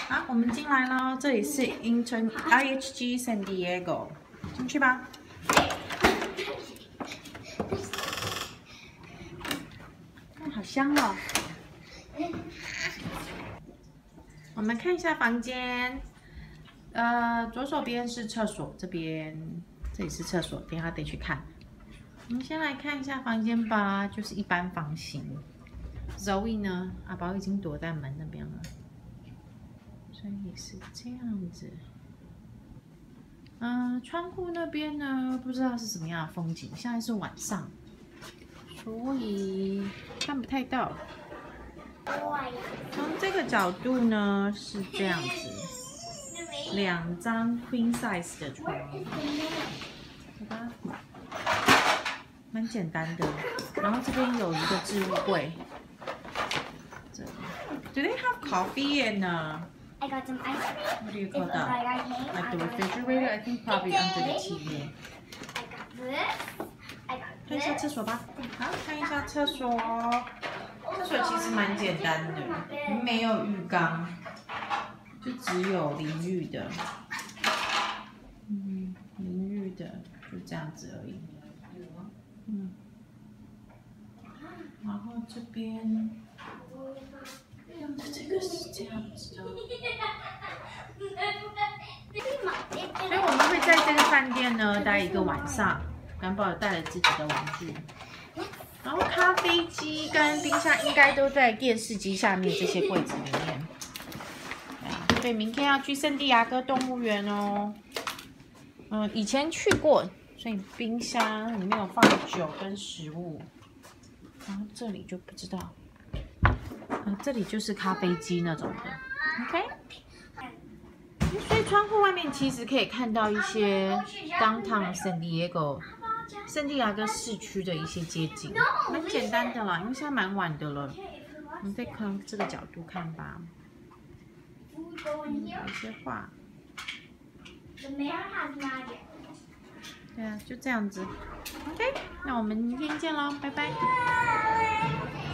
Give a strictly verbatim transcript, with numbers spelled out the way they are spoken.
好，我们进来喽，这里是 Inter I H G San Diego， 进去吧。哦，好香哦。我们看一下房间，呃，左手边是厕所，这边这里是厕所，等一下得去看。我们先来看一下房间吧，就是一般房型。Zoe 呢？阿宝已经躲在门那边了。 所以是这样子，嗯、呃，窗户那边呢，不知道是什么样的风景。现在是晚上，所以看不太到。从这个角度呢是这样子，两张 queen size 的床，好吧，蛮简单的。然后这边有一个置物柜，这里 ，Do they have coffee in 呢？ I got some ice cream. What do you call It's that? like I came, Like I the got refrigerator? I think probably under the T V. I got this. I got 看一下 this. 厕所吧。好，看一下厕所。厕所其实蛮简单的，没有浴缸，就只有淋浴的。嗯，淋浴的就这样子而已。嗯。然后这边，这个是这样子的。 所以我们会在这个饭店呢待一个晚上，干宝有带了自己的玩具，然后咖啡机跟冰箱应该都在电视机下面这些柜子里面。对，明天要去圣地亚哥动物园哦。嗯，以前去过，所以冰箱里面有放酒跟食物。然后这里就不知道，嗯，这里就是咖啡机那种的 ，OK。 所以窗户外面其实可以看到一些 downtown San Diego 圣地亚哥市区的一些街景，蛮简单的啦，因为现在蛮晚的了。我们再看这个角度看吧，嗯、有一些画。对啊，就这样子。OK， 那我们明天见喽，拜拜。